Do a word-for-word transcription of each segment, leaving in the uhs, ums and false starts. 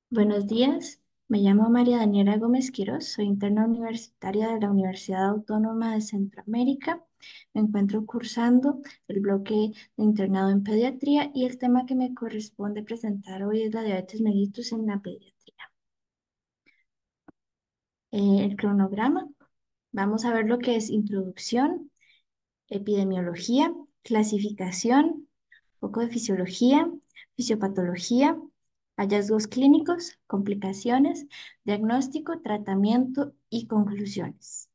Buenos días, me llamo María Daniela Gómez Quiroz, soy interna universitaria de la Universidad Autónoma de Centroamérica. Me encuentro cursando el bloque de internado en pediatría y el tema que me corresponde presentar hoy es la diabetes mellitus en la pediatría. Eh, el cronograma, vamos a ver lo que es introducción, epidemiología, clasificación, poco de fisiología, fisiopatología, hallazgos clínicos, complicaciones, diagnóstico, tratamiento y conclusiones.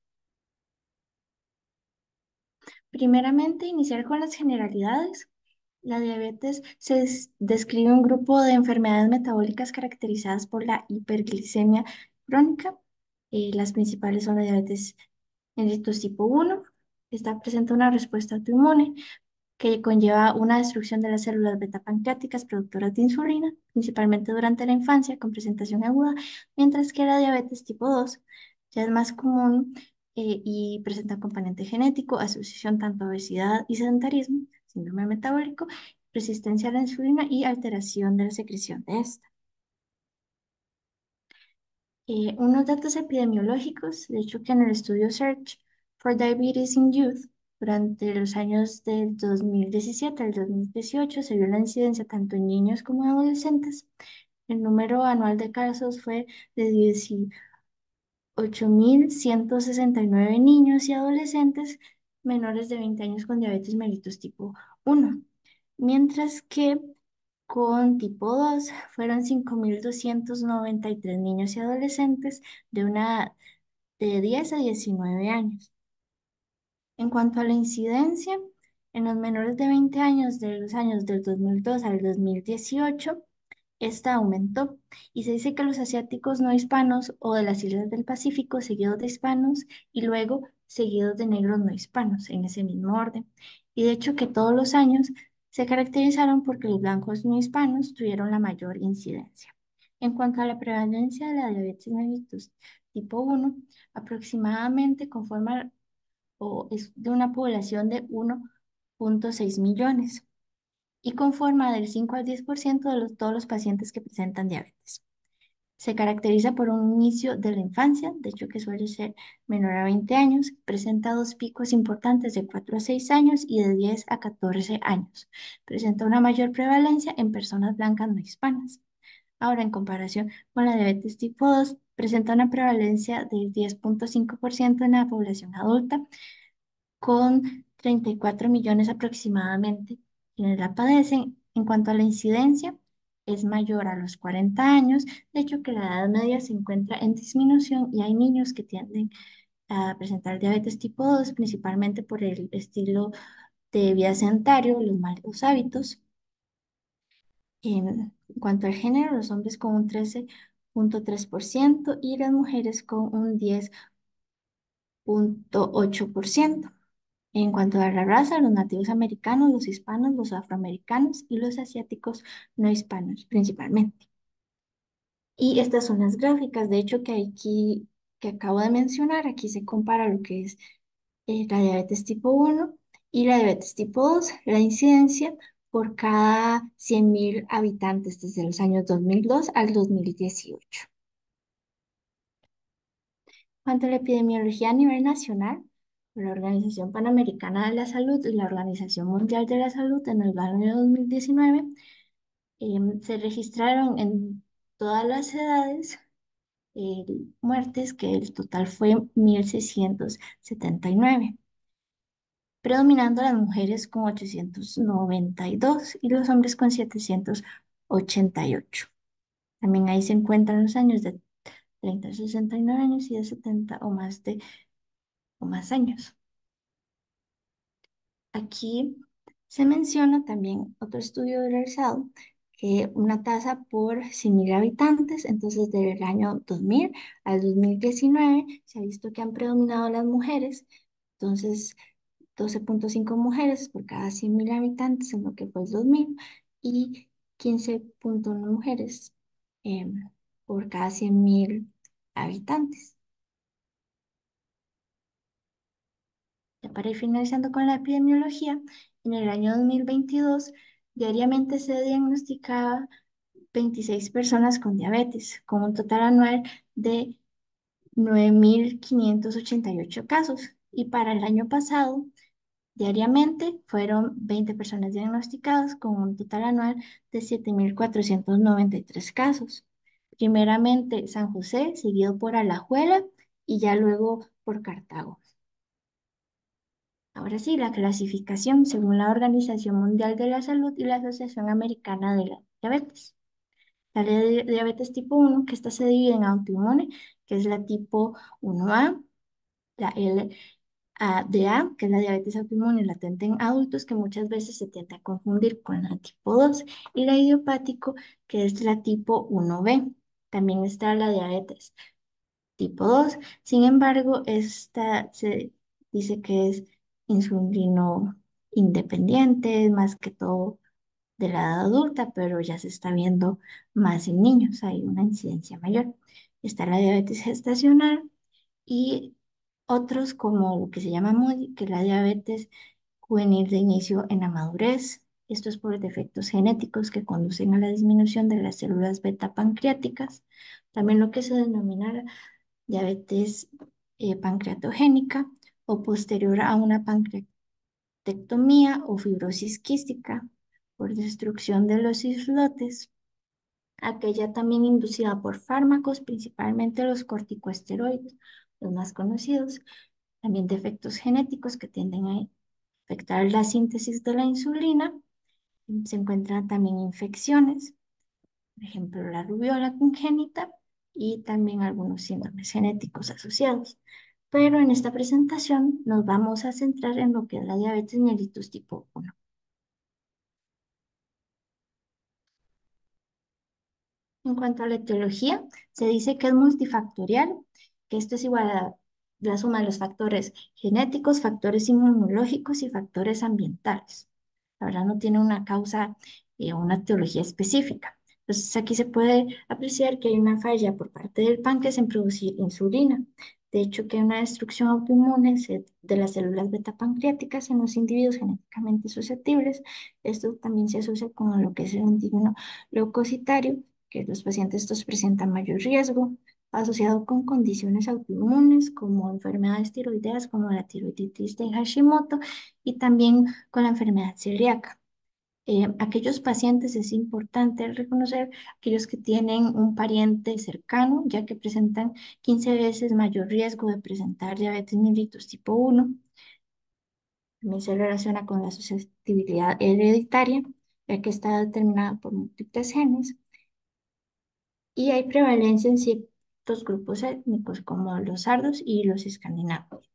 Primeramente, iniciar con las generalidades. La diabetes se des- describe un grupo de enfermedades metabólicas caracterizadas por la hiperglicemia crónica. Eh, las principales son la diabetes mellitus tipo uno. Esta presenta una respuesta autoinmune que conlleva una destrucción de las células beta pancreáticas productoras de insulina, principalmente durante la infancia con presentación aguda, mientras que la diabetes tipo dos ya es más común eh, y presenta componente genético, asociación tanto a obesidad y sedentarismo, síndrome metabólico, resistencia a la insulina y alteración de la secreción de esta. Eh, unos datos epidemiológicos, de hecho que en el estudio Search for Diabetes in Youth, durante los años del dos mil diecisiete al dos mil dieciocho se vio la incidencia tanto en niños como en adolescentes. El número anual de casos fue de dieciocho mil ciento sesenta y nueve niños y adolescentes menores de veinte años con diabetes mellitus tipo uno, mientras que con tipo dos fueron cinco mil doscientos noventa y tres niños y adolescentes de una edad de diez a diecinueve años. En cuanto a la incidencia, en los menores de veinte años de los años del dos mil dos al dos mil dieciocho, esta aumentó y se dice que los asiáticos no hispanos o de las islas del Pacífico, seguidos de hispanos y luego seguidos de negros no hispanos, en ese mismo orden. Y de hecho que todos los años se caracterizaron porque los blancos no hispanos tuvieron la mayor incidencia. En cuanto a la prevalencia de la diabetes mellitus tipo uno, aproximadamente conforma o es de una población de uno punto seis millones y conforma del cinco al diez por ciento de los- todos los pacientes que presentan diabetes. Se caracteriza por un inicio de la infancia, de hecho que suele ser menor a veinte años, presenta dos picos importantes de cuatro a seis años y de diez a catorce años. Presenta una mayor prevalencia en personas blancas no hispanas. Ahora, en comparación con la diabetes tipo dos, presenta una prevalencia del diez punto cinco por ciento en la población adulta con treinta y cuatro millones aproximadamente quienes la padecen. En cuanto a la incidencia, es mayor a los cuarenta años, de hecho que la edad media se encuentra en disminución y hay niños que tienden a presentar diabetes tipo dos, principalmente por el estilo de vida sedentario, los malos hábitos. En cuanto al género, los hombres con un trece punto tres por ciento y las mujeres con un diez punto ocho por ciento. En cuanto a la raza, los nativos americanos, los hispanos, los afroamericanos y los asiáticos no hispanos principalmente. Y estas son las gráficas, de hecho, que aquí que acabo de mencionar, aquí se compara lo que es eh, la diabetes tipo uno y la diabetes tipo dos, la incidencia por cada cien mil habitantes desde los años dos mil dos al dos mil dieciocho. Cuanto a la epidemiología a nivel nacional, la Organización Panamericana de la Salud y la Organización Mundial de la Salud en el año dos mil diecinueve em, se registraron en todas las edades eh, muertes, que el total fue mil seiscientos setenta y nueve, predominando las mujeres con ochocientos noventa y dos y los hombres con setecientos ochenta y ocho. También ahí se encuentran los años de treinta a sesenta y nueve años y de setenta o más, de, o más años. Aquí se menciona también otro estudio realizado que una tasa por cien mil habitantes, entonces desde el año dos mil al dos mil diecinueve se ha visto que han predominado las mujeres, entonces doce punto cinco mujeres por cada cien mil habitantes en lo que fue el dos mil y quince punto uno mujeres em, por cada cien mil habitantes. Ya para ir finalizando con la epidemiología, en el año dos mil veintidós diariamente se diagnosticaba veintiséis personas con diabetes, con un total anual de nueve mil quinientos ochenta y ocho casos. Y para el año pasado, diariamente fueron veinte personas diagnosticadas con un total anual de siete mil cuatrocientos noventa y tres casos. Primeramente San José, seguido por Alajuela y ya luego por Cartago. Ahora sí, la clasificación según la Organización Mundial de la Salud y la Asociación Americana de la Diabetes. La de diabetes tipo uno, que esta se divide en autoinmune, que es la tipo uno A, la L A D A, que es la diabetes autoinmune latente en adultos, que muchas veces se tiende a confundir con la tipo dos, y la idiopático, que es la tipo uno B. También está la diabetes tipo dos. Sin embargo, esta se dice que es insulino independiente, más que todo de la edad adulta, pero ya se está viendo más en niños, hay una incidencia mayor. Está la diabetes gestacional y otros como lo que se llama MUDI, que es la diabetes juvenil de inicio en la madurez. Esto es por defectos genéticos que conducen a la disminución de las células beta pancreáticas. También lo que se denomina diabetes eh, pancreatogénica o posterior a una pancreatectomía o fibrosis quística por destrucción de los islotes. Aquella también inducida por fármacos, principalmente los corticosteroides, los más conocidos, también defectos genéticos que tienden a afectar la síntesis de la insulina. Se encuentran también infecciones, por ejemplo, la rubiola congénita y también algunos síndromes genéticos asociados. Pero en esta presentación nos vamos a centrar en lo que es la diabetes mellitus tipo uno. En cuanto a la etiología, se dice que es multifactorial, que esto es igual a la suma de los factores genéticos, factores inmunológicos y factores ambientales. La verdad no tiene una causa eh, o una etiología específica. Entonces aquí se puede apreciar que hay una falla por parte del páncreas en producir insulina. De hecho, que hay una destrucción autoinmune se- de las células beta pancreáticas en los individuos genéticamente susceptibles. Esto también se asocia con lo que es el antígeno leucocitario, que los pacientes estos presentan mayor riesgo asociado con condiciones autoinmunes como enfermedades tiroideas como la tiroiditis de Hashimoto y también con la enfermedad celíaca. Eh, aquellos pacientes es importante reconocer aquellos que tienen un pariente cercano, ya que presentan quince veces mayor riesgo de presentar diabetes mellitus tipo uno. También se relaciona con la susceptibilidad hereditaria, ya que está determinada por múltiples genes. Y hay prevalencia en ciertos grupos étnicos como los sardos y los escandinavos.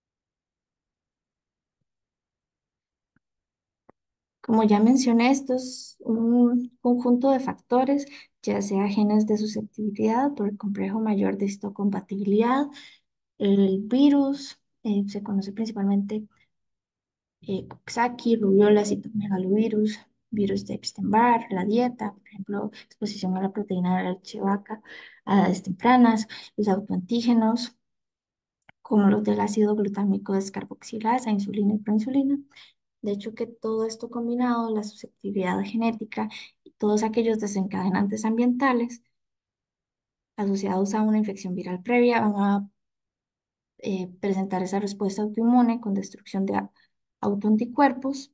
Como ya mencioné, esto es un conjunto de factores, ya sea genes de susceptibilidad por el complejo mayor de histocompatibilidad, el virus, eh, se conoce principalmente eh, Coxsackie, rubiola, citomegalovirus, virus de Epstein-Barr, la dieta, por ejemplo, exposición a la proteína de la leche de vaca a edades tempranas, los autoantígenos, como los del ácido glutámico descarboxilasa, insulina y proinsulina. De hecho, que todo esto combinado, la susceptibilidad genética y todos aquellos desencadenantes ambientales asociados a una infección viral previa van a eh, presentar esa respuesta autoinmune con destrucción de a- autoanticuerpos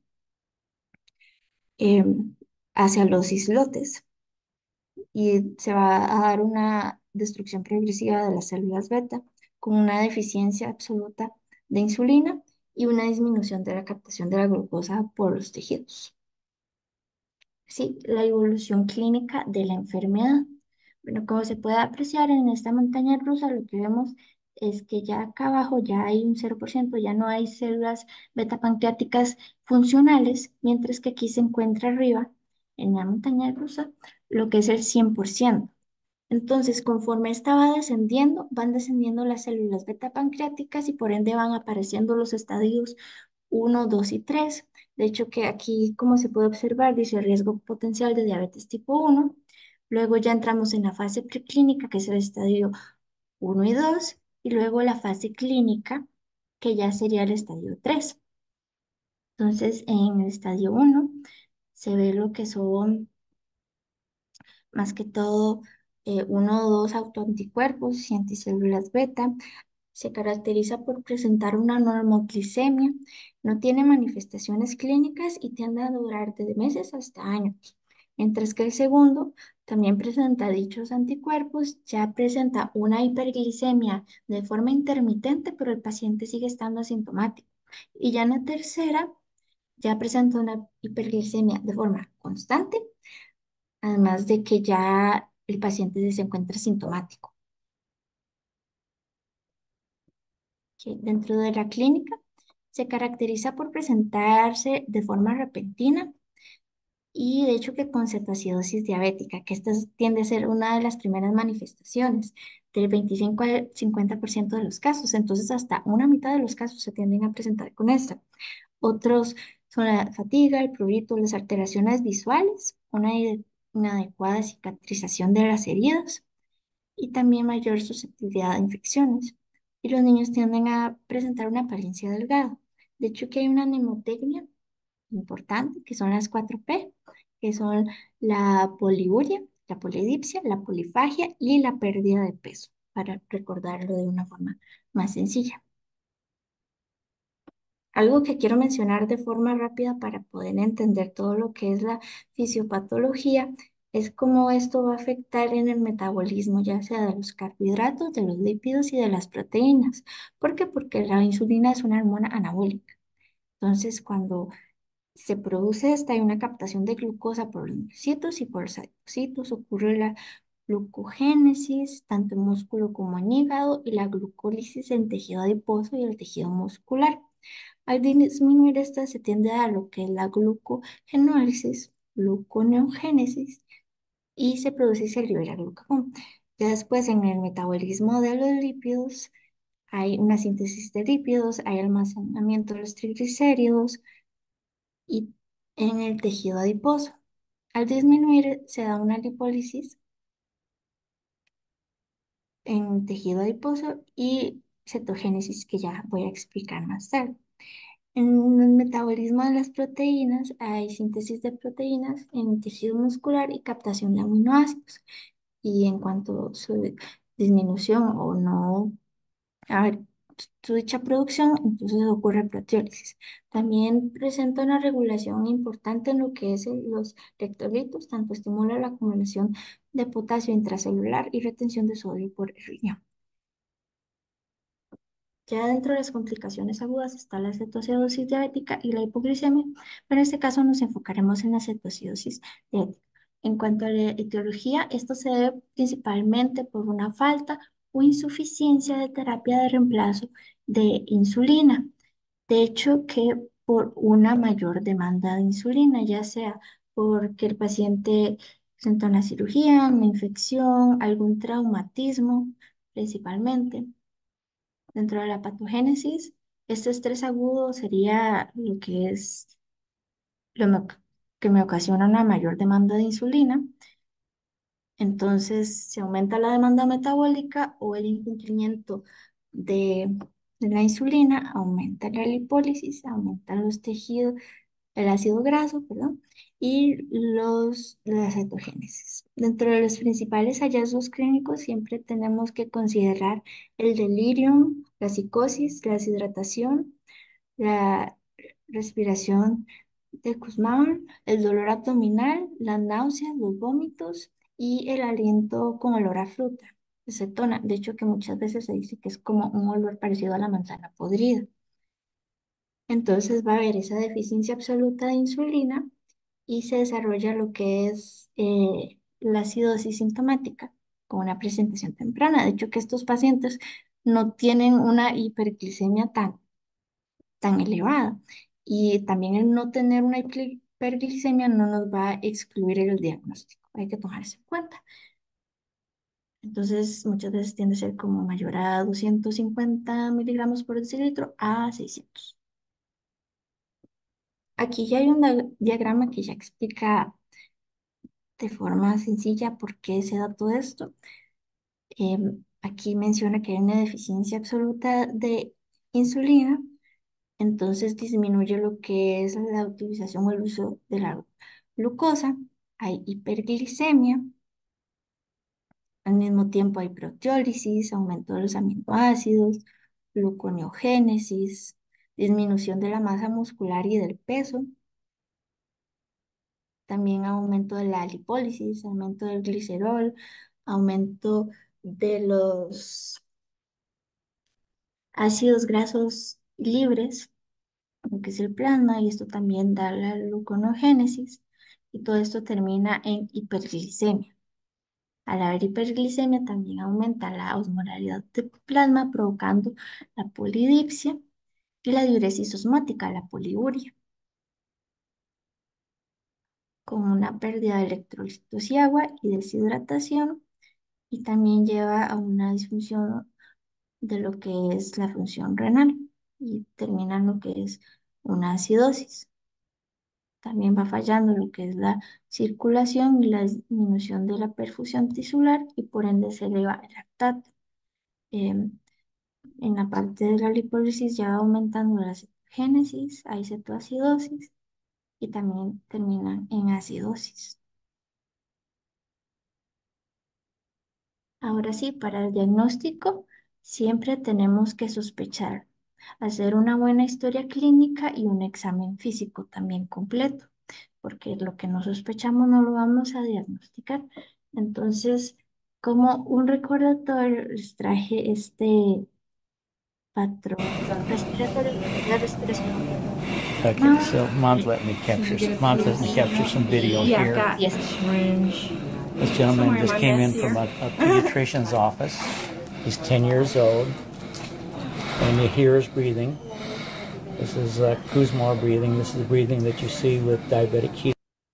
eh, hacia los islotes y se va a dar una destrucción progresiva de las células beta con una deficiencia absoluta de insulina y una disminución de la captación de la glucosa por los tejidos. Sí, la evolución clínica de la enfermedad. Bueno, como se puede apreciar en esta montaña rusa, lo que vemos es que ya acá abajo ya hay un cero por ciento, ya no hay células beta pancreáticas funcionales, mientras que aquí se encuentra arriba, en la montaña rusa, lo que es el cien por ciento. Entonces, conforme esta va descendiendo, van descendiendo las células beta pancreáticas y por ende van apareciendo los estadios uno, dos y tres. De hecho, que aquí, como se puede observar, dice riesgo potencial de diabetes tipo uno. Luego ya entramos en la fase preclínica, que es el estadio uno y dos, y luego la fase clínica, que ya sería el estadio tres. Entonces, en el estadio uno se ve lo que son más que todo eh, uno o dos autoanticuerpos y anticélulas beta. Se caracteriza por presentar una normoglicemia, no tiene manifestaciones clínicas y tiende a durar desde meses hasta años. Mientras que el segundo también presenta dichos anticuerpos, ya presenta una hiperglicemia de forma intermitente, pero el paciente sigue estando asintomático. Y ya en la tercera, ya presenta una hiperglicemia de forma constante, además de que ya el paciente se encuentra sintomático. Que dentro de la clínica se caracteriza por presentarse de forma repentina y de hecho que con cetoacidosis diabética, que esta es- tiende a ser una de las primeras manifestaciones del veinticinco al cincuenta por ciento de los casos. Entonces hasta una mitad de los casos se tienden a presentar con esta. Otros son la fatiga, el prurito, las alteraciones visuales, una ide- inadecuada cicatrización de las heridas y también mayor susceptibilidad a infecciones. Y los niños tienden a presentar una apariencia delgada. De hecho, que hay una mnemotecnia importante, que son las cuatro P, que son la poliuria, la polidipsia, la polifagia y la pérdida de peso, para recordarlo de una forma más sencilla. Algo que quiero mencionar de forma rápida para poder entender todo lo que es la fisiopatología es cómo esto va a afectar en el metabolismo, ya sea de los carbohidratos, de los lípidos y de las proteínas. ¿Por qué? Porque la insulina es una hormona anabólica. Entonces, cuando se produce esta, hay una captación de glucosa por los linfocitos y por los adipocitos, ocurre la glucogénesis, tanto en músculo como en hígado, y la glucólisis en tejido adiposo y el tejido muscular. Al disminuir esta se tiende a lo que es la glucogenólisis, gluconeogénesis y se produce y se libera glucagón. Ya después en el metabolismo de los lípidos hay una síntesis de lípidos, hay almacenamiento de los triglicéridos y en el tejido adiposo. Al disminuir se da una lipólisis en tejido adiposo y cetogénesis que ya voy a explicar más tarde. En el metabolismo de las proteínas hay síntesis de proteínas en tejido muscular y captación de aminoácidos. Y en cuanto a su disminución o no, a ver, su dicha producción, entonces ocurre proteólisis. También presenta una regulación importante en lo que es el- los electrolitos, tanto estimula la acumulación de potasio intracelular y retención de sodio por el riñón. Ya dentro de las complicaciones agudas está la cetoacidosis diabética y la hipoglicemia, pero en este caso nos enfocaremos en la cetoacidosis diabética. En cuanto a la etiología, esto se debe principalmente por una falta o insuficiencia de terapia de reemplazo de insulina. De hecho, que por una mayor demanda de insulina, ya sea porque el paciente presenta una cirugía, una infección, algún traumatismo principalmente. Dentro de la patogénesis, este estrés agudo sería lo que es lo me- que me ocasiona una mayor demanda de insulina. Entonces, se aumenta la demanda metabólica o el incumplimiento de, de la insulina, aumenta la lipólisis, aumentan los tejidos, el ácido graso, perdón, y los, la cetogénesis. Dentro de los principales hallazgos clínicos siempre tenemos que considerar el delirium, la psicosis, la deshidratación, la respiración de Kussmaul, el dolor abdominal, las náuseas, los vómitos y el aliento con olor a fruta, acetona. De hecho, que muchas veces se dice que es como un olor parecido a la manzana podrida. Entonces va a haber esa deficiencia absoluta de insulina y se desarrolla lo que es eh, la acidosis sintomática con una presentación temprana. De hecho, que estos pacientes no tienen una hiperglicemia tan, tan elevada y también el no tener una hiper- hiperglicemia no nos va a excluir el diagnóstico. Hay que tomarse en cuenta. Entonces, muchas veces tiende a ser como mayor a doscientos cincuenta miligramos por decilitro a seiscientos. Aquí ya hay un dia- diagrama que ya explica de forma sencilla por qué se da todo esto. Em, aquí menciona que hay una deficiencia absoluta de insulina, entonces disminuye lo que es la utilización o el uso de la glucosa, hay hiperglicemia Al mismo tiempo hay proteólisis, aumento de los aminoácidos, gluconeogénesis, disminución de la masa muscular y del peso, también aumento de la lipólisis, aumento del glicerol, aumento de los ácidos grasos libres, lo que es el plasma, y esto también da la gluconogénesis, y todo esto termina en hiperglicemia. Al haber hiperglicemia también aumenta la osmolaridad del plasma, provocando la polidipsia y la diuresis osmótica, la poliuria, con una pérdida de electrolitos y agua y deshidratación, y también lleva a una disfunción de lo que es la función renal y termina en lo que es una acidosis. También va fallando lo que es la circulación y la disminución de la perfusión tisular y por ende se eleva el lactato. Em, en la parte de la lipólisis ya va aumentando la cetogénesis, hay cetoacidosis y también terminan en acidosis. Ahora sí, para el diagnóstico siempre tenemos que sospechar, hacer una buena historia clínica y un examen físico también completo, porque lo que no sospechamos no lo vamos a diagnosticar. Entonces, como un recordatorio, les traje este patrón respiratorio, lo que es la respiración Okay, aproximada, so mom's el letting me Did you capture. get a Mom's letting me flu capture some video Yeah, I've here. got diez. a syringe This gentleman somewhere in just my came in mess from here. a, a pediatrician's office. He's ten years old, and you hear his breathing. This is uh, Kuzma breathing. This is the breathing that you see with diabetic keto.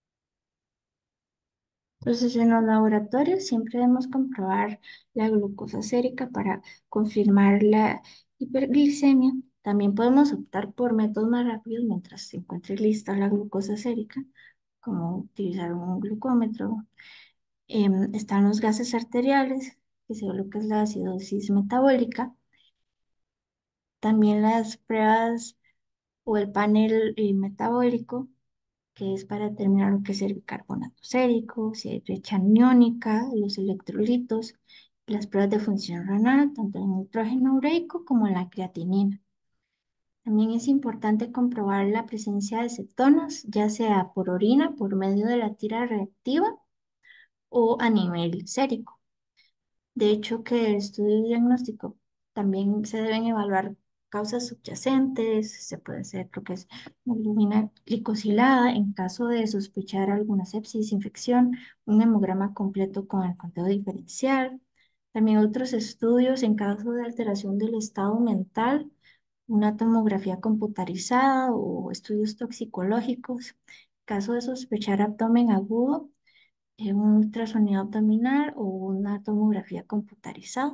Entonces, en los laboratorios siempre debemos comprobar la glucosa sérica para confirmar la hiperglicemia. También podemos optar por métodos más rápidos mientras se encuentre lista la glucosa sérica, como utilizar un glucómetro. Em, están los gases arteriales, que se lo que es la acidosis metabólica. También las pruebas o el panel eh, metabólico, que es para determinar lo que es el bicarbonato sérico, si hay brecha aniónica, los electrolitos, las pruebas de función renal, tanto el nitrógeno ureico como la creatinina. También es importante comprobar la presencia de cetonas, ya sea por orina, por medio de la tira reactiva o a nivel sérico. De hecho, que el estudio diagnóstico también se deben evaluar causas subyacentes, se puede hacer lo que es hemoglobina glicosilada en caso de sospechar alguna sepsis, infección, un hemograma completo con el conteo diferencial. También otros estudios en caso de alteración del estado mental, una tomografía computarizada o estudios toxicológicos. Caso de sospechar abdomen agudo, eh, un ultrasonido abdominal o una tomografía computarizada.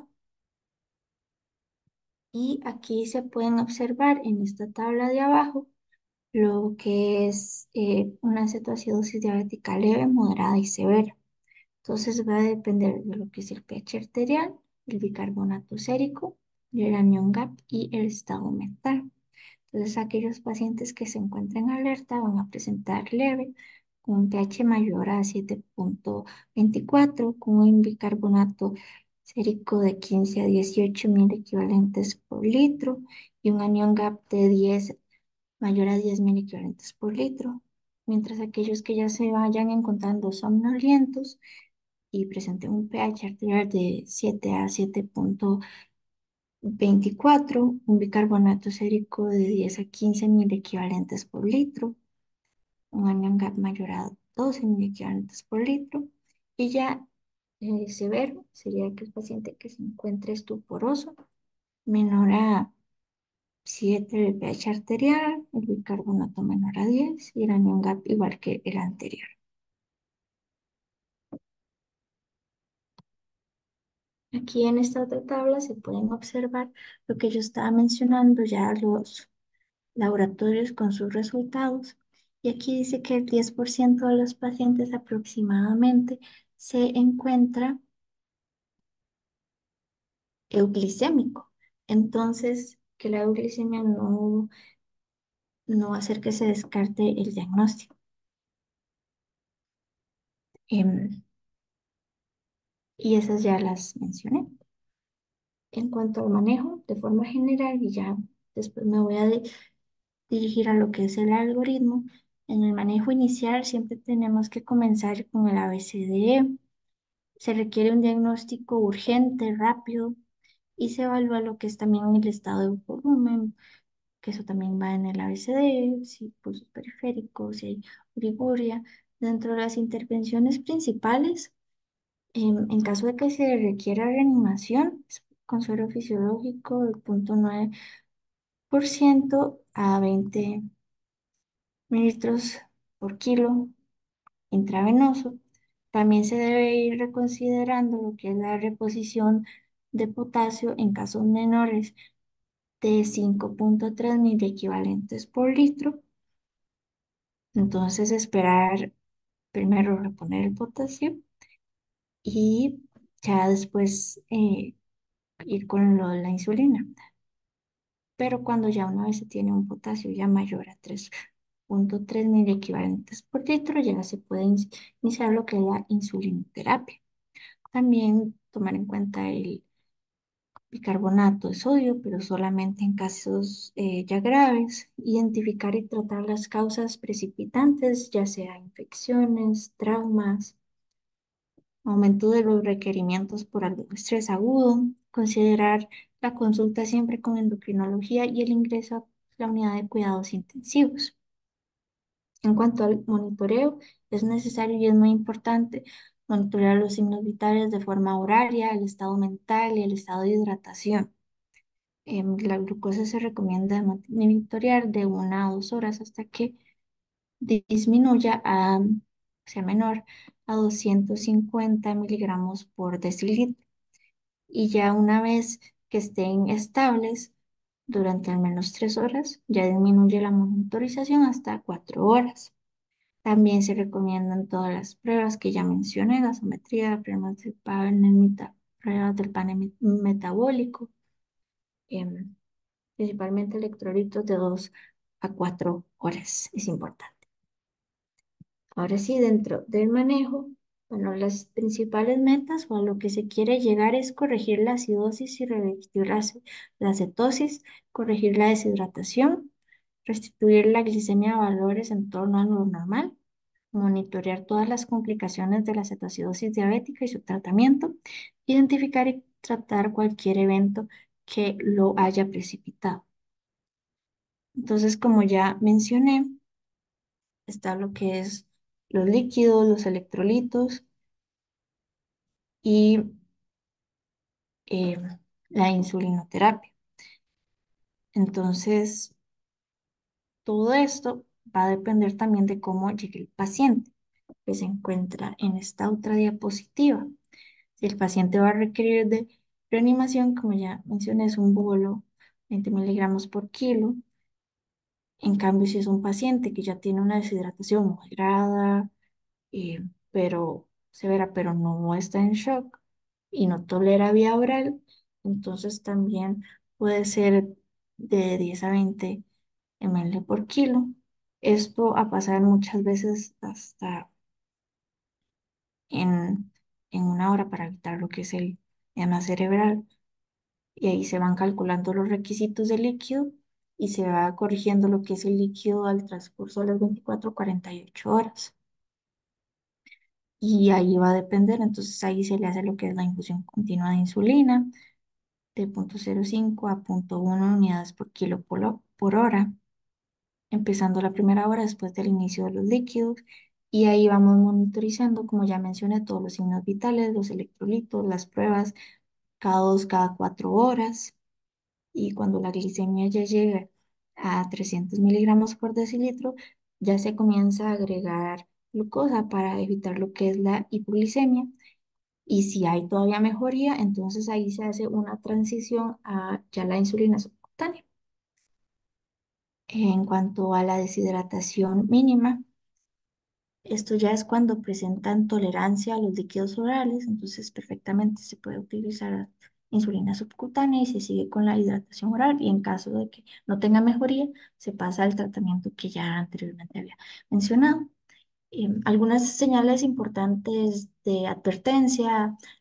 Y aquí se pueden observar en esta tabla de abajo lo que es eh, una cetoacidosis diabética leve, moderada y severa. Entonces va a depender de lo que es el pH arterial, el bicarbonato sérico, el anión gap y el estado mental. Entonces, aquellos pacientes que se encuentren alerta van a presentar leve, con un pH mayor a siete punto veinticuatro, con un bicarbonato sérico de quince a dieciocho mil equivalentes por litro y un anión gap de diez, mayor a diez mil equivalentes por litro. Mientras aquellos que ya se vayan encontrando somnolientos y presenten un pH arterial de siete a siete punto veinticuatro, un bicarbonato sérico de diez a quince mil equivalentes por litro, un anión gap mayor a doce mil equivalentes por litro, y ya eh, severo sería aquel paciente que se encuentre estuporoso, menor a siete el pH arterial, el bicarbonato menor a diez y el anión gap igual que el anterior. Aquí en esta otra tabla se pueden observar lo que yo estaba mencionando, ya los laboratorios con sus resultados. Y aquí dice que el diez por ciento de los pacientes aproximadamente se encuentra euglicémico. Entonces, que la euglicemia no, no va a hacer que se descarte el diagnóstico. Em, y esas ya las mencioné. En cuanto al manejo, de forma general, y ya después me voy a di- dirigir a lo que es el algoritmo, en el manejo inicial siempre tenemos que comenzar con el A B C D E. Se requiere un diagnóstico urgente, rápido, y se evalúa lo que es también el estado de volumen, que eso también va en el A B C D, si pulsos periféricos, si hay uriguria. Dentro de las intervenciones principales, en, en caso de que se requiera reanimación, es con suero fisiológico del punto nueve por ciento a veinte mililitros por kilo intravenoso. También se debe ir reconsiderando lo que es la reposición de potasio en casos menores de cinco punto tres mil equivalentes por litro. Entonces, esperar primero reponer el potasio y ya después eh, ir con lo de la insulina. Pero cuando ya una vez se tiene un potasio ya mayor a tres punto tres mil equivalentes por litro, ya se puede in- iniciar lo que es la insulinoterapia. También tomar en cuenta el bicarbonato de sodio, pero solamente en casos eh, ya graves. Identificar y tratar las causas precipitantes, ya sea infecciones, traumas, aumento de los requerimientos por algún estrés agudo. Considerar la consulta siempre con endocrinología y el ingreso a la unidad de cuidados intensivos. En cuanto al monitoreo, es necesario y es muy importante monitorear los signos vitales de forma horaria, el estado mental y el estado de hidratación. Em, la glucosa se recomienda monitorear de una a dos horas hasta que disminuya a, sea menor a doscientos cincuenta miligramos por decilitro. Y ya una vez que estén estables durante al menos tres horas, ya disminuye la monitorización hasta cuatro horas. También se recomiendan todas las pruebas que ya mencioné, gasometría, pruebas del panel, meta- pruebas del panel metabólico, em, principalmente electrolitos de dos a cuatro horas. Es importante. Ahora sí, dentro del manejo, bueno, las principales metas o a lo que se quiere llegar es corregir la acidosis y revertir la, ace- la cetosis, corregir la deshidratación, restituir la glicemia a valores en torno a lo normal, monitorear todas las complicaciones de la cetoacidosis diabética y su tratamiento, identificar y tratar cualquier evento que lo haya precipitado. Entonces, como ya mencioné, está lo que es los líquidos, los electrolitos y eh, la insulinoterapia. Entonces, todo esto va a depender también de cómo llegue el paciente, que se encuentra en esta otra diapositiva. Si el paciente va a requerir de reanimación, como ya mencioné, es un bolo, veinte miligramos por kilo. En cambio, si es un paciente que ya tiene una deshidratación moderada, eh, pero severa, pero no está en shock y no tolera vía oral, entonces también puede ser de diez a veinte mililitros por kilo. Esto a pasar muchas veces hasta en, en una hora para evitar lo que es el edema cerebral. Y ahí se van calculando los requisitos del líquido y se va corrigiendo lo que es el líquido al transcurso de las veinticuatro a cuarenta y ocho horas. Y ahí va a depender, entonces ahí se le hace lo que es la infusión continua de insulina de cero punto cero cinco a cero punto uno unidades por kilo por, ho- por hora, empezando la primera hora después del inicio de los líquidos. Y ahí vamos monitorizando, como ya mencioné, todos los signos vitales, los electrolitos, las pruebas, cada dos, cada cuatro horas. Y cuando la glicemia ya llega a trescientos miligramos por decilitro, ya se comienza a agregar glucosa para evitar lo que es la hipoglicemia. Y si hay todavía mejoría, entonces ahí se hace una transición a ya la insulina subcutánea. En cuanto a la deshidratación mínima, esto ya es cuando presentan tolerancia a los líquidos orales, entonces perfectamente se puede utilizar insulina subcutánea y se sigue con la hidratación oral y en caso de que no tenga mejoría, se pasa al tratamiento que ya anteriormente había mencionado. Em, algunas señales importantes de advertencia,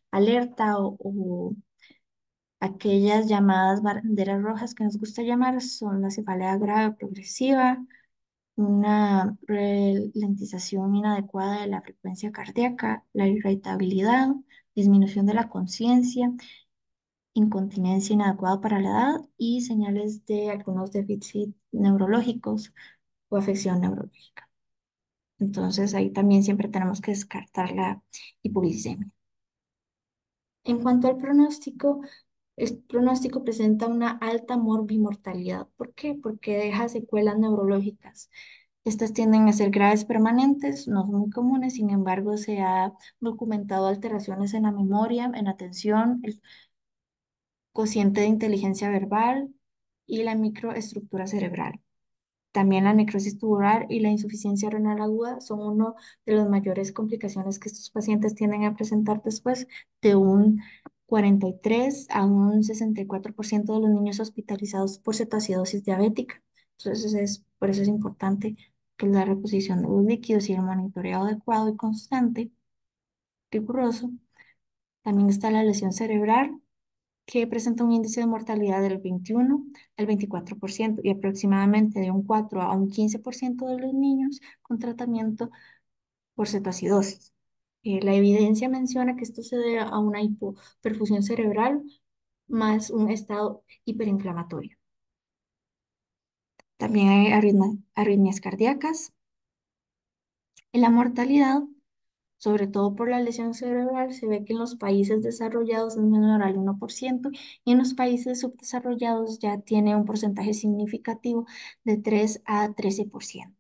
alerta o, o aquellas llamadas banderas rojas que nos gusta llamar son la cefalea grave progresiva, una ralentización inadecuada de la frecuencia cardíaca, la irritabilidad, disminución de la conciencia, incontinencia inadecuada para la edad y señales de algunos déficits neurológicos o afección neurológica. Entonces ahí también siempre tenemos que descartar la hipoglicemia. En cuanto al pronóstico, el pronóstico presenta una alta morbimortalidad. ¿Por qué? Porque deja secuelas neurológicas. Estas tienden a ser graves permanentes, no son muy comunes, sin embargo, se ha documentado alteraciones en la memoria, en la atención, el cociente de inteligencia verbal y la microestructura cerebral. También la necrosis tubular y la insuficiencia renal aguda son uno de las mayores complicaciones que estos pacientes tienden a presentar después de un cuarenta y tres a un sesenta y cuatro por ciento de los niños hospitalizados por cetoacidosis diabética. Entonces, es, por eso es importante que la reposición de los líquidos y el monitoreo adecuado y constante, riguroso. También está la lesión cerebral, que presenta un índice de mortalidad del veintiuno al veinticuatro por ciento y aproximadamente de un cuatro a un quince por ciento de los niños con tratamiento por cetoacidosis. Eh, la evidencia menciona que esto se debe a una hipoperfusión cerebral más un estado hiperinflamatorio. También hay arritma- arritmias cardíacas. En la mortalidad, sobre todo por la lesión cerebral, se ve que en los países desarrollados es menor al uno por ciento y en los países subdesarrollados ya tiene un porcentaje significativo de tres a trece por ciento.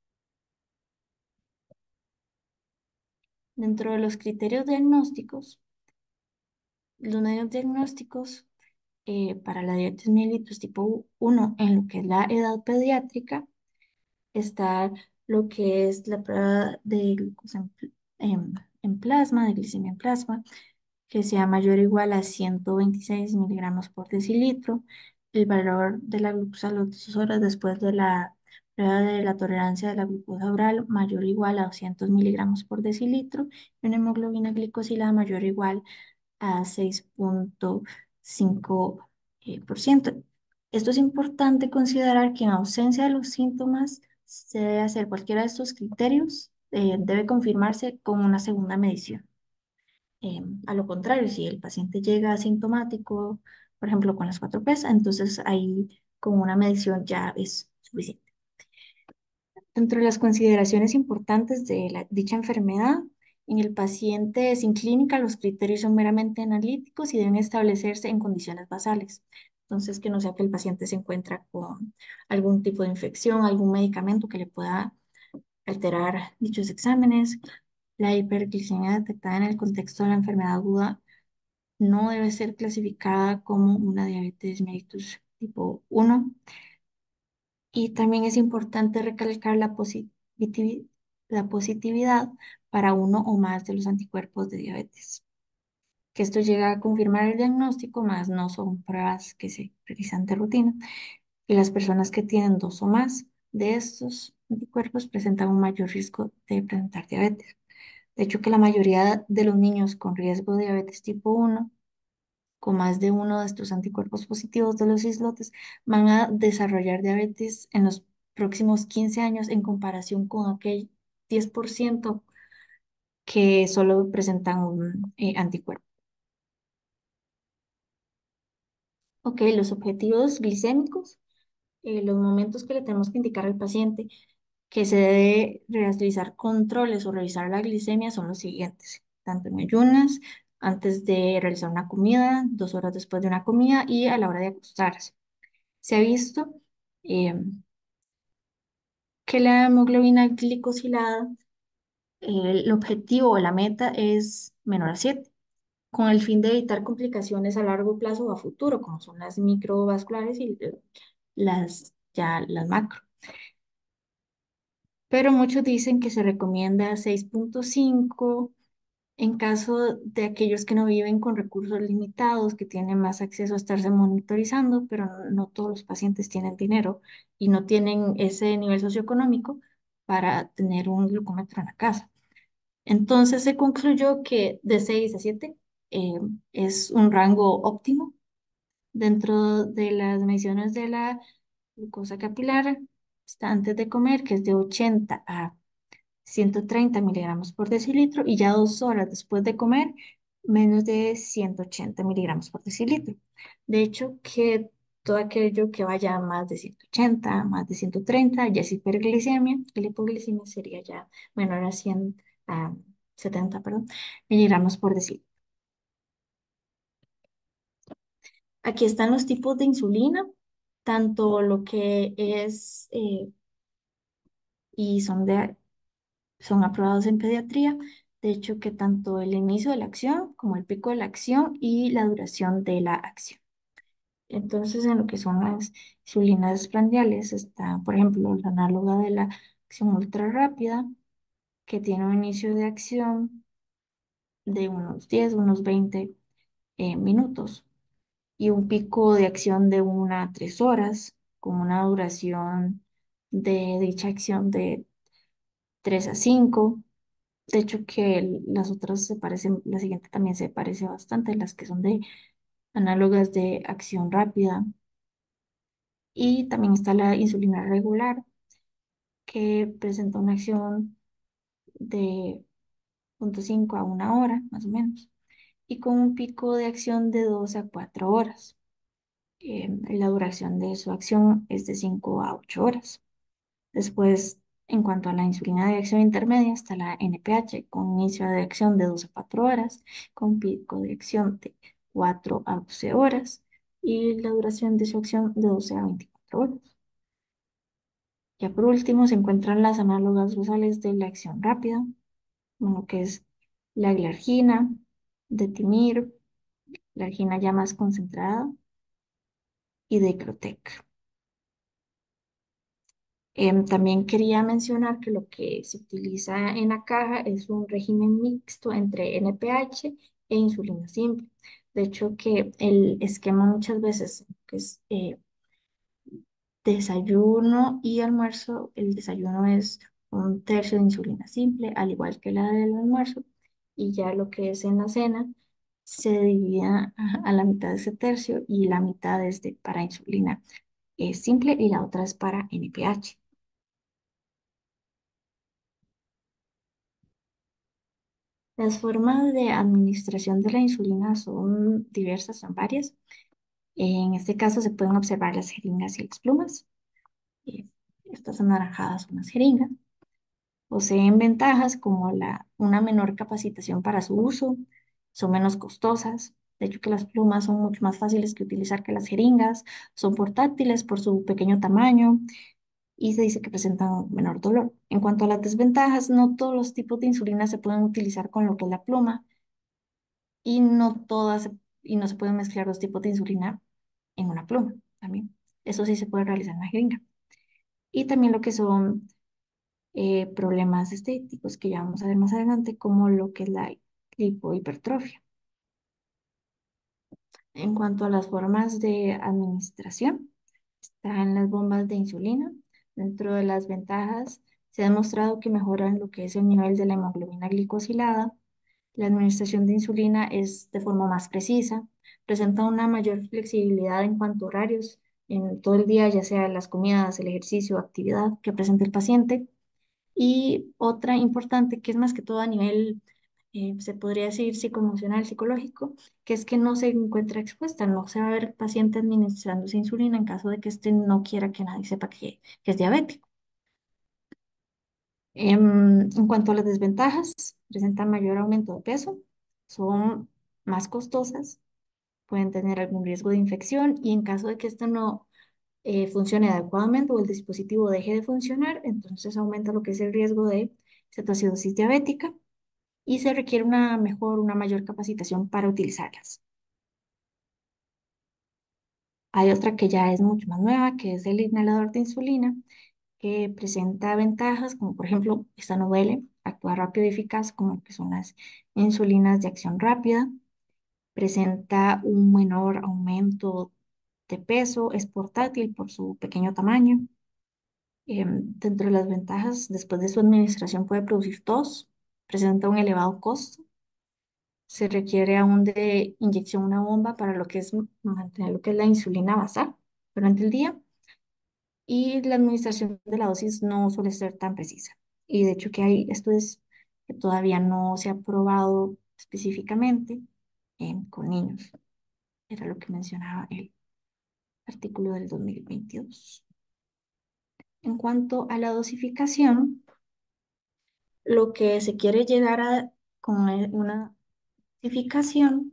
Dentro de los criterios diagnósticos, los medios diagnósticos eh, para la diabetes mellitus tipo uno en lo que es la edad pediátrica está lo que es la prueba de glucosa en, pl- en en plasma, de glicemia en plasma, que sea mayor o igual a ciento veintiséis miligramos por decilitro, el valor de la glucosa a las dos horas después de la prueba de la tolerancia de la glucosa oral mayor o igual a doscientos miligramos por decilitro, y una hemoglobina glicosilada mayor o igual a seis punto cinco eh, por ciento. Esto es importante considerar que en ausencia de los síntomas se debe hacer cualquiera de estos criterios, eh, debe confirmarse con una segunda medición. Eh, a lo contrario, si el paciente llega asintomático, por ejemplo, con las cuatro P's, entonces ahí con una medición ya es suficiente. Dentro de las consideraciones importantes de la- dicha enfermedad, en el paciente sin clínica los criterios son meramente analíticos y deben establecerse en condiciones basales. Entonces, que no sea que el paciente se encuentra con algún tipo de infección, algún medicamento que le pueda alterar dichos exámenes. La hiperglicemia detectada en el contexto de la enfermedad aguda no debe ser clasificada como una diabetes mellitus tipo uno. Y también es importante recalcar la positivi- la positividad para uno o más de los anticuerpos de diabetes, que esto llega a confirmar el diagnóstico, más no son pruebas que se realizan de rutina. Y las personas que tienen dos o más de estos anticuerpos presentan un mayor riesgo de presentar diabetes. De hecho, que la mayoría de los niños con riesgo de diabetes tipo uno con más de uno de estos anticuerpos positivos de los islotes van a desarrollar diabetes en los próximos quince años en comparación con aquel diez por ciento que solo presentan un eh, anticuerpo. Ok, los objetivos glicémicos, eh, los momentos que le tenemos que indicar al paciente que se debe realizar controles o revisar la glicemia son los siguientes, tanto en ayunas, antes de realizar una comida, dos horas después de una comida y a la hora de acostarse. Se ha visto eh, que la hemoglobina glicosilada, eh, el objetivo o la meta es menor a siete, con el fin de evitar complicaciones a largo plazo o a futuro, como son las microvasculares y eh, las, ya las macro. Pero muchos dicen que se recomienda seis punto cinco en caso de aquellos que no viven con recursos limitados, que tienen más acceso a estarse monitorizando, pero no, no todos los pacientes tienen dinero y no tienen ese nivel socioeconómico para tener un glucómetro en la casa. Entonces se concluyó que de seis a siete eh, es un rango óptimo dentro de las mediciones de la glucosa capilar. Está antes de comer, que es de ochenta a ciento treinta miligramos por decilitro, y ya dos horas después de comer, menos de ciento ochenta miligramos por decilitro. De hecho, que todo aquello que vaya a más de ciento ochenta, más de ciento treinta, ya es hiperglicemia, y la hipoglicemia sería ya menor a cien, a setenta, perdón, miligramos por decilitro. Aquí están los tipos de insulina, tanto lo que es eh, y son de son aprobados en pediatría. De hecho, que tanto el inicio de la acción como el pico de la acción y la duración de la acción. Entonces, en lo que son las insulinas prandiales, está, por ejemplo, la análoga de la acción ultra rápida, que tiene un inicio de acción de unos diez, unos veinte eh, minutos y un pico de acción de una a tres horas, con una duración de dicha acción de tres a cinco. De hecho, que el- las otras se parecen, la siguiente también se parece bastante, las que son de análogas de acción rápida. Y también está la insulina regular, que presenta una acción de punto cinco a una hora, más o menos, y con un pico de acción de dos a cuatro horas. Eh, la duración de su acción es de cinco a ocho horas. Después, en cuanto a la insulina de acción intermedia, está la N P H con inicio de acción de dos a cuatro horas, con pico de acción de cuatro a doce horas y la duración de su acción de doce a veinticuatro horas. Ya por último se encuentran las análogas basales de la acción rápida, bueno, que es la glargina, detimir, la glargina ya más concentrada y Deicrotec. Em, también quería mencionar que lo que se utiliza en la caja es un régimen mixto entre N P H e insulina simple. De hecho, que el esquema muchas veces, que es eh, desayuno y almuerzo, el desayuno es un tercio de insulina simple, al igual que la del almuerzo, y ya lo que es en la cena se divide a, a la mitad de ese tercio y la mitad es de, para insulina eh, simple y la otra es para N P H. Las formas de administración de la insulina son diversas, son varias. En este caso se pueden observar las jeringas y las plumas. Eh, Estas anaranjadas son las jeringas. Poseen ventajas como la, una menor capacitación para su uso, son menos costosas. De hecho, que las plumas son mucho más fáciles que utilizar que las jeringas, son portátiles por su pequeño tamaño y se dice que presentan menor dolor. En cuanto a las desventajas, no todos los tipos de insulina se pueden utilizar con lo que es la pluma y no todas, y no se pueden mezclar dos tipos de insulina en una pluma también. Eso sí se puede realizar en la jeringa. Y también lo que son eh, problemas estéticos que ya vamos a ver más adelante, como lo que es la lipohipertrofia. En cuanto a las formas de administración, están las bombas de insulina. Dentro de las ventajas, se ha demostrado que mejoran lo que es el nivel de la hemoglobina glicosilada. La administración de insulina es de forma más precisa, presenta una mayor flexibilidad en cuanto a horarios en todo el día, ya sea las comidas, el ejercicio, actividad que presente el paciente. Y otra importante, que es más que todo a nivel, eh, se podría decir psicoemocional, psicológico, que es que no se encuentra expuesta, no se va a ver el paciente administrándose insulina en caso de que éste no quiera que nadie sepa que, que es diabético. Em, en cuanto a las desventajas, presentan mayor aumento de peso, son más costosas, pueden tener algún riesgo de infección y en caso de que esto no eh, funcione adecuadamente o el dispositivo deje de funcionar, entonces aumenta lo que es el riesgo de cetoacidosis diabética y se requiere una mejor, una mayor capacitación para utilizarlas. Hay otra que ya es mucho más nueva, que es el inhalador de insulina, que presenta ventajas como por ejemplo, esta no duele, actúa rápido y eficaz como lo que son las insulinas de acción rápida, presenta un menor aumento de peso, es portátil por su pequeño tamaño. Em, dentro de las ventajas, después de su administración puede producir tos, presenta un elevado costo, Se requiere aún de inyección una bomba para lo que es mantener lo que es la insulina basal durante el día y la administración de la dosis no suele ser tan precisa. Y de hecho que hay estudios que todavía no se ha probado específicamente en- con niños. Era lo que mencionaba el artículo del dos mil veintidós. En cuanto a la dosificación, lo que se quiere llegar a con e- una dosificación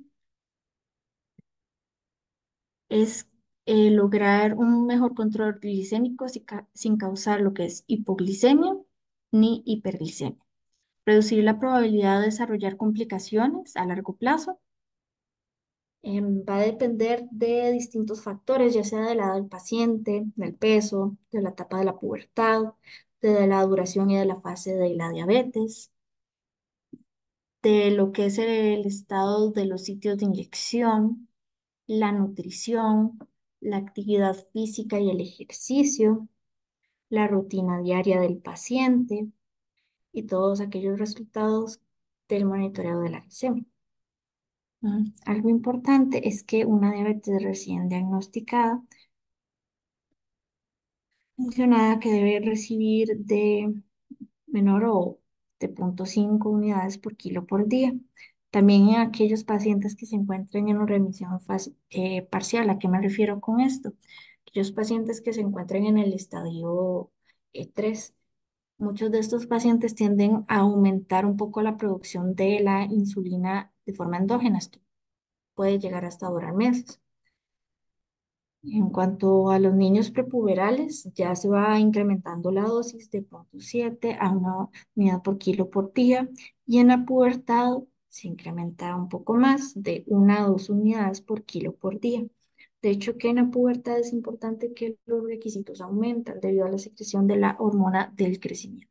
es eh, lograr un mejor control glicémico sin, ca- sin causar lo que es hipoglicemia ni hiperglicemia. Reducir la probabilidad de desarrollar complicaciones a largo plazo. Em, va a depender de distintos factores, ya sea de la edad del paciente, del peso, de la etapa de la pubertad, de la duración y de la fase de la diabetes, de lo que es el estado de los sitios de inyección, la nutrición, la actividad física y el ejercicio, la rutina diaria del paciente y todos aquellos resultados del monitoreo de la glicemia. Mm, Algo importante es que una diabetes recién diagnosticada mencionada que debe recibir de menor o de cero punto cinco unidades por kilo por día. También en aquellos pacientes que se encuentren en una remisión fase- eh, parcial. ¿A qué me refiero con esto? Aquellos pacientes que se encuentren en el estadio eh, tres. Muchos de estos pacientes tienden a aumentar un poco la producción de la insulina de forma endógena. Esto puede llegar hasta durar meses. En cuanto a los niños prepuberales, ya se va incrementando la dosis de cero punto siete a una unidad por kilo por día y en la pubertad se incrementa un poco más de una a dos unidades por kilo por día. De hecho, que en la pubertad es importante que los requisitos aumentan debido a la secreción de la hormona del crecimiento.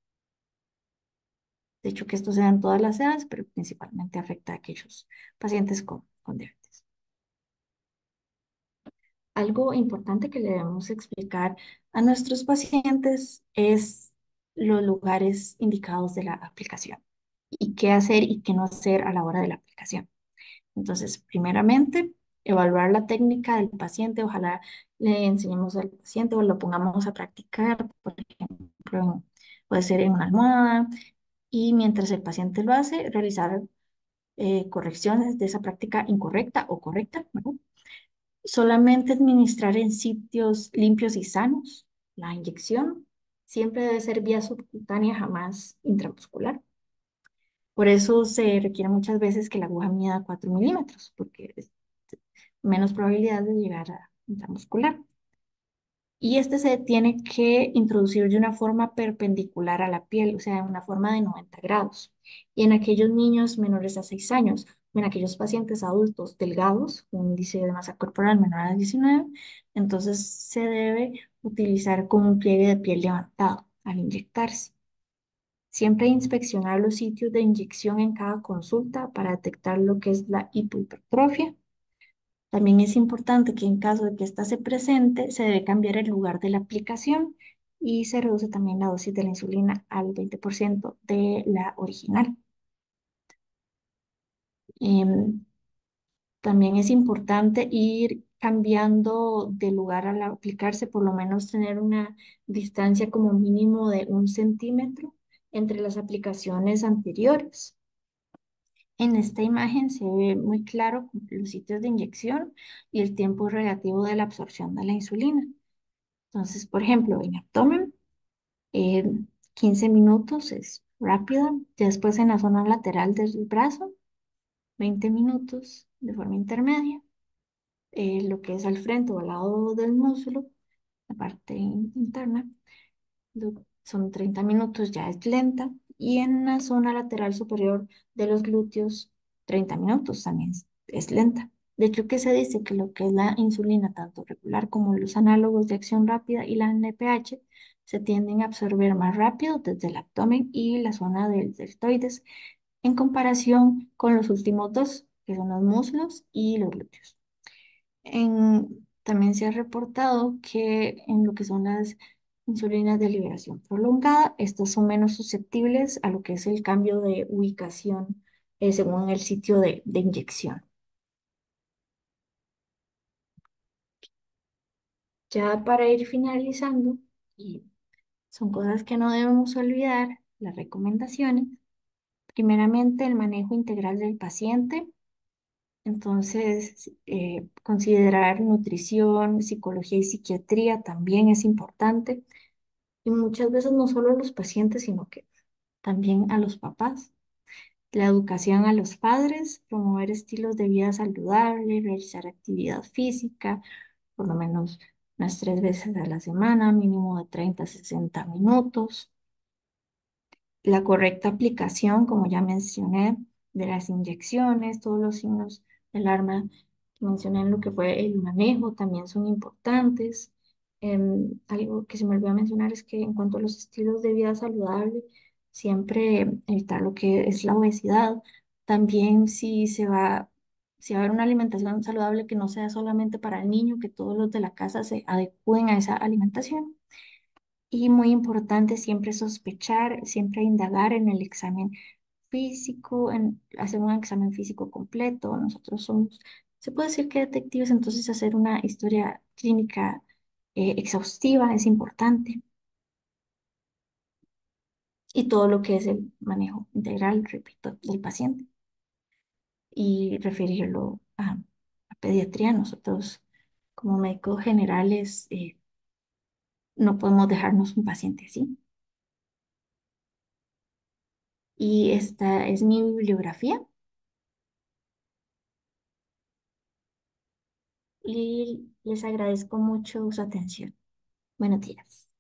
De hecho, que esto se da en todas las edades, pero principalmente afecta a aquellos pacientes con, con diabetes. Algo importante que le debemos explicar a nuestros pacientes es los lugares indicados de la aplicación y qué hacer y qué no hacer a la hora de la aplicación. Entonces, primeramente, evaluar la técnica del paciente. Ojalá le enseñemos al paciente o lo pongamos a practicar, por ejemplo, puede ser en una almohada y mientras el paciente lo hace, realizar eh, correcciones de esa práctica incorrecta o correcta, ¿verdad? Solamente administrar en sitios limpios y sanos. La inyección siempre debe ser vía subcutánea, jamás intramuscular. Por eso se requiere muchas veces que la aguja mida cuatro milímetros, porque es menos probabilidad de llegar a intramuscular. Y este se tiene que introducir de una forma perpendicular a la piel, o sea, en una forma de noventa grados. Y en aquellos niños menores a seis años, o en aquellos pacientes adultos delgados, un índice de masa corporal menor a diecinueve, entonces se debe utilizar con un pliegue de piel levantado al inyectarse. Siempre inspeccionar los sitios de inyección en cada consulta para detectar lo que es la hipohipertrofia. También es importante que en caso de que ésta se presente, se debe cambiar el lugar de la aplicación y se reduce también la dosis de la insulina al veinte por ciento de la original. Em, También es importante ir cambiando de lugar al aplicarse, por lo menos tener una distancia como mínimo de un centímetro entre las aplicaciones anteriores. En esta imagen se ve muy claro los sitios de inyección y el tiempo relativo de la absorción de la insulina. Entonces, por ejemplo, en abdomen, eh, quince minutos es rápida. Después en la zona lateral del brazo, veinte minutos de forma intermedia. Eh, lo que es al frente o al lado del músculo, la parte in- interna, lo- son treinta minutos, ya es lenta. Y en la zona lateral superior de los glúteos, treinta minutos también es, es lenta. De hecho, que se dice que lo que es la insulina, tanto regular como los análogos de acción rápida y la N P H, se tienden a absorber más rápido desde el abdomen y la zona del deltoides en comparación con los últimos dos, que son los muslos y los glúteos. En- también se ha reportado que en lo que son las insulinas de liberación prolongada, estas son menos susceptibles a lo que es el cambio de ubicación eh, según el sitio de, de inyección. Ya para ir finalizando, y son cosas que no debemos olvidar, las recomendaciones. Primeramente, el manejo integral del paciente. Entonces, eh, considerar nutrición, psicología y psiquiatría también es importante. Y muchas veces no solo a los pacientes, sino que también a los papás. La educación a los padres, promover estilos de vida saludable, realizar actividad física, por lo menos unas tres veces a la semana, mínimo de treinta a sesenta minutos. La correcta aplicación, como ya mencioné, de las inyecciones, todos los signos de alarma que mencioné en lo que fue el manejo también son importantes. Em, algo que se me olvidó mencionar es que en cuanto a los estilos de vida saludable, siempre evitar lo que es la obesidad. También si se va, si va a haber una alimentación saludable que no sea solamente para el niño, que todos los de la casa se adecúen a esa alimentación. Y muy importante siempre sospechar, siempre indagar en el examen físico, en hacer un examen físico completo. Nosotros somos, se puede decir que detectives, entonces hacer una historia clínica eh, exhaustiva es importante. Y todo lo que es el manejo integral, repito, del paciente y referirlo a, a pediatría. Nosotros como médicos generales eh, no podemos dejarnos un paciente así. Y esta es mi bibliografía. Y les agradezco mucho su atención. Buenos días.